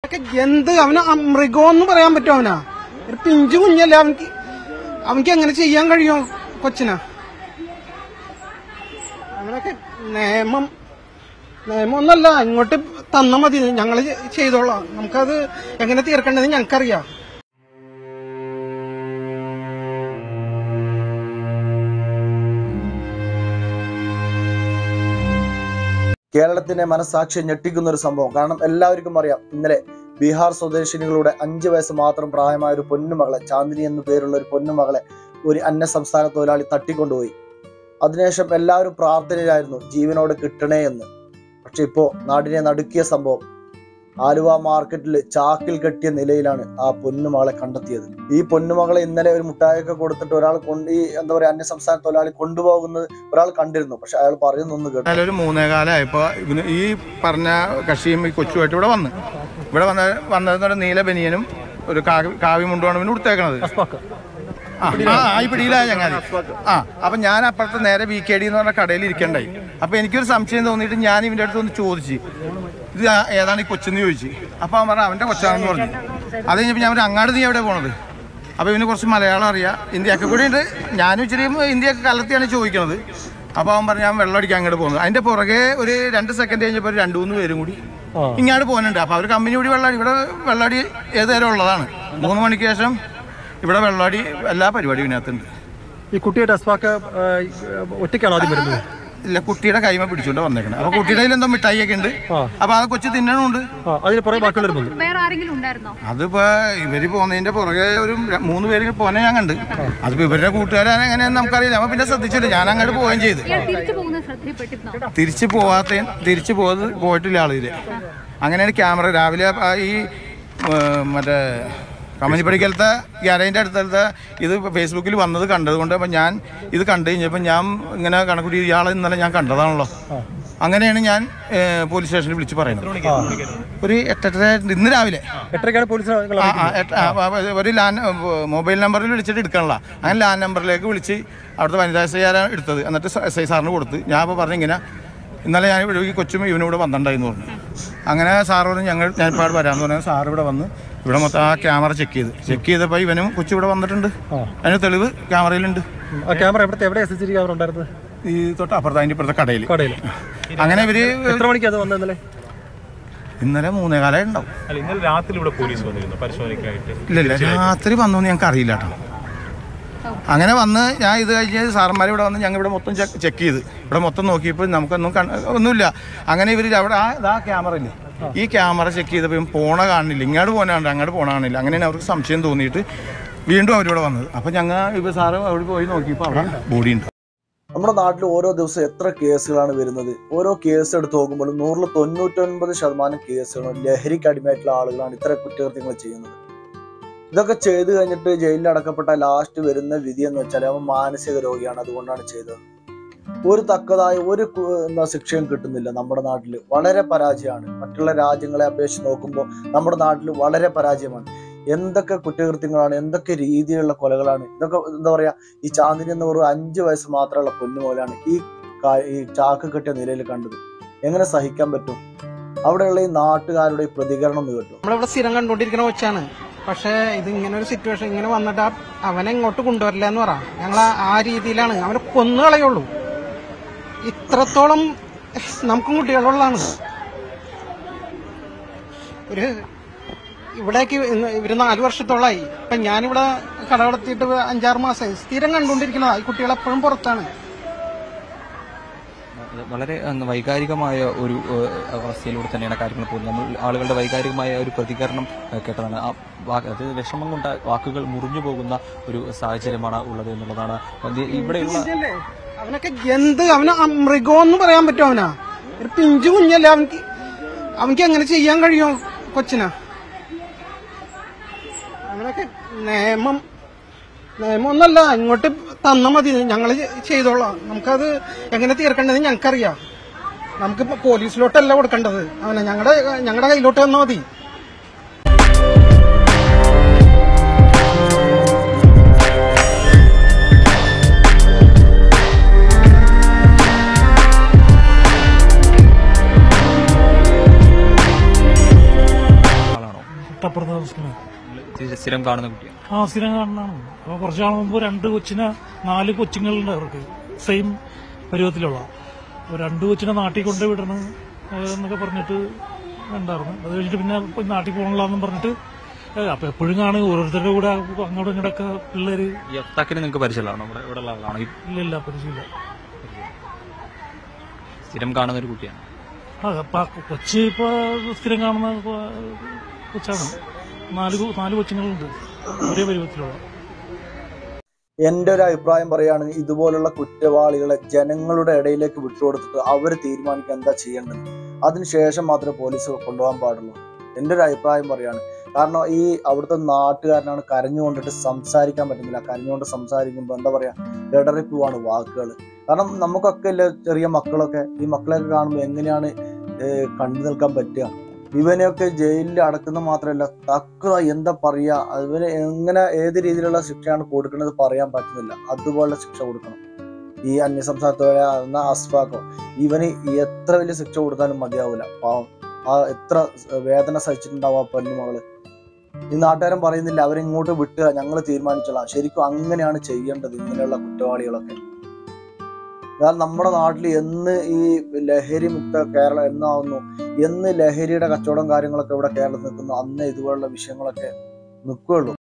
അവനൊക്കെ എന്ത് അവന് മൃഗമെന്ന് പറയാൻ പറ്റും. അവനാ ഒരു പിഞ്ചു കുഞ്ഞല്ലേ, അവനക്ക് എങ്ങനെ ചെയ്യാൻ കഴിയും കൊച്ചിനാ? അവനൊക്കെ നിയമമൊന്നല്ല, ഇങ്ങോട്ട് തന്നാ മതി, ഞങ്ങള് ചെയ്തോളാം. നമുക്കത് എങ്ങനെ തീർക്കേണ്ടത് ഞങ്ങൾക്കറിയാം. കേരളത്തിന്റെ മനസാക്ഷി ഞെട്ടിക്കുന്ന ഒരു സംഭവം. കാരണം എല്ലാവർക്കും അറിയാം, ഇന്നലെ ബീഹാർ സ്വദേശിനികളുടെ 5 വയസ്സ് മാത്രം പ്രായമായ ഒരു പൊന്നുമകളെ, ചാന്ദിനി എന്നു പേരുള്ള ഒരു പൊന്നുമകളെ ഒരു അന്യ സംസ്ഥാന തൊഴിലാളി തട്ടിക്കൊണ്ടുപോയി. അതിനുശേഷം എല്ലാവരും പ്രാർത്ഥനയിലായിരുന്നു ജീവനോട് കിട്ടണേ എന്ന്. പക്ഷെ ഇപ്പോ നാടിനെ നടുക്കിയ സംഭവം. ആലുവ മാർക്കറ്റിൽ ചാക്കിൽ കെട്ടിയ നിലയിലാണ് ആ പൊന്നുമകളെ കണ്ടെത്തിയത്. ഈ പൊന്നുമകളെ ഇന്നലെ ഒരു മുട്ടായൊക്കെ കൊടുത്തിട്ട് ഒരാൾ അന്യ സംസ്ഥാന തൊഴിലാളി കൊണ്ടുപോകുന്നത് ഒരാൾ കണ്ടിരുന്നു. പക്ഷെ അയാൾ പറയുന്നൊന്ന് കേട്ടു. ഒരു 3:15 ഇവന് ഈ പറഞ്ഞ കക്ഷിയും ഈ കൊച്ചുമായിട്ട് ഇവിടെ വന്നതെന്നൊരു നീല ബനിയനും ഒരു കാവി മുണ്ടുമാണ് ഇവന് കൊടുത്തേക്കണത്. ഈ പിടിയിലായ ചങ്ങാതി. അപ്പൊ ഞാൻ അപ്പുറത്ത് നേരെ VKD എന്ന് പറഞ്ഞ കടയിൽ ഇരിക്കണ്ടായി. അപ്പൊ എനിക്കൊരു സംശയം തോന്നിയിട്ട് ഞാൻ ഇവന്റെ അടുത്ത് ഒന്ന് ചോദിച്ചു, ഇത് ഏതാണ് ഈ കൊച്ചെന്ന് ചോദിച്ചു. അപ്പൊ അവൻ പറഞ്ഞു അവന്റെ കൊച്ചാണെന്ന് പറഞ്ഞു. അത് കഴിഞ്ഞപ്പോൾ ഞാൻ അങ്ങാട് നീ എവിടെ പോണത്? അപ്പൊ ഇവന് കുറച്ച് മലയാളം അറിയാം, ഹിന്ദിയൊക്കെ കൂടി ഉണ്ട്. ഞാനും ഇച്ചിരി ഹിന്ദിയൊക്കെ കലർത്തിയാണ് ചോദിക്കുന്നത്. അപ്പോൾ അവൻ പറഞ്ഞു ഞാൻ വെള്ളം അടിക്കാൻ അങ്ങോട്ട് പോകുന്നത്. അതിന്റെ പുറകെ ഒരു 2 സെക്കൻഡ് കഴിഞ്ഞപ്പോൾ 2-3 പേരും കൂടി ഇങ്ങോട്ട് പോകുന്നുണ്ട്. അപ്പോൾ അവർ കമ്പനി കൂടി ഇവിടെ വെള്ളടി ഏത് നേരം ഉള്ളതാണ്. 3 മണിക്ക് ശേഷം ഇവിടെ വെള്ളടി എല്ലാ പരിപാടിയും ഇതിനകത്തുണ്ട്. ഈ കുട്ടിയുടെ ഒറ്റയ്ക്കാണ് ആദ്യം വരുന്നത്? ഇല്ല, കുട്ടിയുടെ കൈമ പിടിച്ചോണ്ട് വന്നേക്കണം. അപ്പൊ കുട്ടിയുടെ കയ്യിൽ എന്തോ മിഠായിയൊക്കെ ഉണ്ട്. അപ്പൊ അത് കൊച്ചു തിന്നണുണ്ട്. അതിപ്പോ ഇവര് പോകുന്നതിന്റെ പുറകെ ഒരു 3 പേര് പോന്നെ ഞാൻ കണ്ട്. അതിപ്പോ ഇവരുടെ കൂട്ടുകാരാണ് എങ്ങനെയാന്ന് നമുക്കറിയില്ല. അപ്പൊ പിന്നെ ശ്രദ്ധിച്ചില്ല, ഞാൻ അങ്ങോട്ട് പോവുകയും ചെയ്തു. തിരിച്ചു പോയിട്ടില്ല ആളില്. അങ്ങനെയാണ് ക്യാമറ രാവിലെ ഈ മറ്റേ കമ്പനി പഠിക്കലത്തെ ഗ്യാരേജിൻ്റെ അടുത്തത്തെ ഇത് ഫേസ്ബുക്കിൽ വന്നത് കണ്ടതുകൊണ്ട് അപ്പം ഞാൻ ഇത് കണ്ടു കഴിഞ്ഞപ്പോൾ ഞാൻ ഇങ്ങനെ കണക്കൂട്ടി ഇയാളെ ഇന്നലെ ഞാൻ കണ്ടതാണല്ലോ. അങ്ങനെയാണ് ഞാൻ പോലീസ് സ്റ്റേഷനിൽ വിളിച്ച് പറയുന്നത്. ഒരു 8:30 ഇന്ന് രാവിലെ 8:30 പോലീസ് ഒരു മൊബൈൽ നമ്പറിൽ വിളിച്ചിട്ട് എടുക്കണല്ലോ. അങ്ങനെ ലാൻഡ് നമ്പറിലേക്ക് വിളിച്ച് അവിടുത്തെ വനിതാ SI ആരാണ് എടുത്തത്. എന്നിട്ട് SI സാറിന് കൊടുത്ത് ഞാൻ അപ്പോൾ പറഞ്ഞു ഇങ്ങനെ ഇന്നലെ ഞാൻ ഈ കൊച്ചും ഇവനിവിടെ വന്നിട്ടുണ്ടായിരുന്നു പറഞ്ഞു. അങ്ങനെ സാറ് പറഞ്ഞു ഞാനിപ്പോൾ വരാമെന്ന് പറഞ്ഞാൽ സാറ് ഇവിടെ വന്ന് ഇവിടെ മൊത്തം ആ ക്യാമറ ചെക്ക് ചെയ്തപ്പോൾ ഇവനും കൊച്ചു ഇവിടെ വന്നിട്ടുണ്ട്. അതിന് തെളിവ് ക്യാമറയിലുണ്ട്. ഈ തൊട്ട് അപ്പുറത്ത് അതിൻ്റെ ഇപ്പുറത്തെ കടയിൽ. അങ്ങനെ ഇവര് എത്ര മണിക്കാണ് വന്നത്? ഇന്നലെ 3:15 ഉണ്ടാവും. ഇല്ല രാത്രി വന്നോന്ന് ഞങ്ങൾക്ക് അറിയില്ല കേട്ടോ. അങ്ങനെ വന്ന് ഞാൻ ഇത് കഴിഞ്ഞ് സാറന്മാർ ഇവിടെ വന്ന് ഞങ്ങൾ ഇവിടെ മൊത്തം ചെക്ക് ചെയ്ത് ഇവിടെ മൊത്തം നോക്കിയപ്പോൾ നമുക്കൊന്നും ഒന്നുമില്ല. അങ്ങനെ ഇവർ അവിടെ ആ ക്യാമറ ഇല്ലേ, ഈ ക്യാമറ ചെക്ക് ചെയ്തപ്പോൾ പോണ കാണില്ല, ഇങ്ങോട്ട് പോകാനുണ്ട് അങ്ങോട്ട് പോണ കാണില്ല. അങ്ങനെയാണ് അവർക്ക് സംശയം തോന്നിയിട്ട് വീണ്ടും അവരിവിടെ വന്നത്. അപ്പം ഞങ്ങൾ സാറ് അവിടെ പോയി നോക്കിയപ്പോൾ അവിടെ ബോഡി ഉണ്ട്. നമ്മുടെ നാട്ടിൽ ഓരോ ദിവസം എത്ര കേസുകളാണ് വരുന്നത്? ഓരോ കേസ് എടുത്ത് നോക്കുമ്പോഴും 99% കേസുകളും ലഹരിക്ക് അടിമയായിട്ടുള്ള ആളുകളാണ് ഇത്തരം കുറ്റകൃത്യങ്ങൾ ചെയ്യുന്നത്. ഇതൊക്കെ ചെയ്ത് കഴിഞ്ഞിട്ട് ജയിലിൽ അടക്കപ്പെട്ട ലാസ്റ്റ് വരുന്ന വിധി എന്ന് വെച്ചാൽ അവൻ മാനസിക രോഗിയാണ്, അതുകൊണ്ടാണ് ചെയ്തത്. ഒരു തക്കതായ ഒരു ശിക്ഷയും കിട്ടുന്നില്ല. നമ്മുടെ നാട്ടിൽ വളരെ പരാജയമാണ്. മറ്റുള്ള രാജ്യങ്ങളെ അപേക്ഷിച്ച് നോക്കുമ്പോൾ നമ്മുടെ നാട്ടിൽ വളരെ പരാജയമാണ്. എന്തൊക്കെ കുറ്റകൃത്യങ്ങളാണ്, എന്തൊക്കെ രീതിയിലുള്ള കൊലകളാണ്. ഇതൊക്കെ എന്താ പറയാ, ഈ ചാന്ദിനി എന്ന് പറയുന്ന 5 വയസ്സ് മാത്രമുള്ള പൊന്നുപോലെയാണ് ഈ ചാക്ക് കെട്ടിയ നിലയിൽ കണ്ടത്. എങ്ങനെ സഹിക്കാൻ പറ്റും? അവിടെയുള്ള ഈ നാട്ടുകാരുടെ പ്രതികരണം എന്ന് കേട്ടു. നമ്മളിവിടെ സ്ഥിരം കണ്ടുകൊണ്ടിരിക്കുന്ന കൊച്ചാണ്. പക്ഷെ ഇത് ഇങ്ങനെ ഒരു സിറ്റുവേഷൻ ഇങ്ങനെ വന്നിട്ട് അവനെ ഇങ്ങോട്ട് കൊണ്ടുവരില്ല എന്ന് പറ. ഞങ്ങൾ ആ രീതിയിലാണ് അവനെ കൊന്നുകളയുള്ളൂ. ഇത്രത്തോളം നമുക്കും കുട്ടികളുള്ളതാണ്. ഇവിടേക്ക് ഇവര് 4 വർഷത്തോളമായി. ഇപ്പൊ ഞാനിവിടെ കട നടത്തിയിട്ട് 5-6 മാസമായി. സ്ഥിരം കണ്ടുകൊണ്ടിരിക്കുന്നതാ. ഈ കുട്ടികൾ എപ്പോഴും പുറത്താണ്. വളരെ വൈകാരികമായ ഒരു അവസ്ഥയിലൂടെ തന്നെയാണ് കാര്യങ്ങൾ പോകുന്നത്. നമ്മൾ ആളുകളുടെ വൈകാരികമായ ഒരു പ്രതികരണം കേട്ടതാണ്. അത് വിഷമം കൊണ്ട് വാക്കുകൾ മുറിഞ്ഞു പോകുന്ന ഒരു സാഹചര്യമാണ് ഉള്ളത് എന്നുള്ളതാണ് ഇവിടെയുള്ള. അവനൊക്കെ അവന് മൃഗമെന്ന് പറയാൻ പറ്റും. അവനാ ഒരു പിഞ്ചു കുഞ്ഞല്ലേ, അവനക്ക് എങ്ങനെ ചെയ്യാൻ കഴിയും കൊച്ചിനാ? അവനൊക്കെ നിയമമൊന്നല്ല, ഇങ്ങോട്ട് തന്നാ മതി, ഞങ്ങള് ചെയ്തോളാം. നമുക്കത് എങ്ങനെ തീർക്കേണ്ടത് ഞങ്ങൾക്കറിയാം. നമുക്ക് പോലീസിലോട്ടല്ല കൊടുക്കേണ്ടത് അവനെ, ഞങ്ങളുടെ കയ്യിലോട്ട് തന്നാ മതി. തൊട്ടപ്പുറത്ത് താമസിക്കുന്നത്. സ്ഥിരം കാണുന്ന കുട്ടിയാണ്. സ്ഥിരം കാണുന്നതാണ്. അപ്പോൾ കുറച്ച് നാൾ മുമ്പ് 4 കൊച്ചുങ്ങളുണ്ട് അവർക്ക്, സെയിം പരുവത്തിലുള്ള. അപ്പോൾ 2 കൊച്ചിനെ നാട്ടിൽ കൊണ്ട് വിടണം എന്നൊക്കെ പറഞ്ഞിട്ട് ഉണ്ടായിരുന്നു. അത് കഴിഞ്ഞിട്ട് പിന്നെ നാട്ടിൽ പോകണില്ലാന്നും പറഞ്ഞിട്ട് അപ്പൊ എപ്പോഴും കാണും ഓരോരുത്തരുടെ കൂടെ അങ്ങോട്ടും ഇങ്ങോട്ടൊക്കെ പിള്ളേര്. ഈ അഫ്താഖിന് നിങ്ങൾക്ക് പരിചയമാണോ? ഇവിടെ ഉള്ള ആളാണോ? ഇല്ല, പരിചയമില്ല. സ്ഥിരം കാണുന്ന ഒരു കുട്ടിയാണ്. കൊച്ചി ഇപ്പൊ സ്ഥിരം കാണുന്ന കൊച്ചാണ്. 4 കൊച്ചുങ്ങളുണ്ട് ഒരേ പരുവത്തിലുള്ള. എൻ്റെ ഒരു അഭിപ്രായം പറയുകയാണെങ്കിൽ ഇതുപോലുള്ള കുറ്റവാളികളെ ജനങ്ങളുടെ ഇടയിലേക്ക് വിട്ടുകൊടുത്തിട്ട് അവർ തീരുമാനിക്കുക എന്താ ചെയ്യേണ്ടത്, അതിനുശേഷം മാത്രമേ പോലീസ് കൊണ്ടുപോകാൻ പാടുള്ളൂ. എൻ്റെ ഒരു അഭിപ്രായം പറയാണ്. കാരണം ഈ അവിടുത്തെ നാട്ടുകാരനാണ് കരഞ്ഞുകൊണ്ടിട്ട് സംസാരിക്കാൻ പറ്റുന്നില്ല. കരഞ്ഞുകൊണ്ട് സംസാരിക്കുമ്പോൾ എന്താ പറയാ, ഇടറിപ്പോവാണ് വാക്കുകൾ. കാരണം നമുക്കൊക്കെ ഇല്ല ചെറിയ മക്കളൊക്കെ, ഈ മക്കളെയൊക്കെ കാണുമ്പോൾ എങ്ങനെയാണ് കണ്ടു നിൽക്കാൻ പറ്റുക? ഇവനെയൊക്കെ ജയിലിൽ അടക്കുന്ന മാത്രമല്ല, തക്ക എന്താ പറയാ, ഇവന് എങ്ങനെ ഏത് രീതിയിലുള്ള ശിക്ഷയാണ് കൊടുക്കുന്നത് പറയാൻ പറ്റുന്നില്ല. അതുപോലെ ശിക്ഷ കൊടുക്കണം. ഈ അന്യസംസ്ഥാനത്തോടെ അസ്ഫാഖോ, ഇവന് എത്ര വലിയ ശിക്ഷ കൊടുത്താലും മതിയാവില്ല. പാവം, എത്ര വേദന സഹിച്ചിട്ടുണ്ടാവും ആ പെണ്ണുമകള്. ഈ നാട്ടുകാരൻ പറയുന്നില്ല അവരിങ്ങോട്ട് വിട്ടുക, ഞങ്ങൾ തീരുമാനിച്ചോളാം. ശരിക്കും അങ്ങനെയാണ് ചെയ്യേണ്ടത് ഇങ്ങനെയുള്ള കുറ്റവാളികളൊക്കെ. എന്നാൽ നമ്മുടെ നാട്ടിൽ എന്ന് ഈ ലഹരി മുക്ത കേരളം എന്നാവുന്നു, എന്ന് ലഹരിയുടെ കച്ചവടം കാര്യങ്ങളൊക്കെ ഇവിടെ കേരളത്തിൽ നിൽക്കുന്നു, അന്ന് ഇതുപോലുള്ള വിഷയങ്ങളൊക്കെ നിൽക്കുകയുള്ളൂ.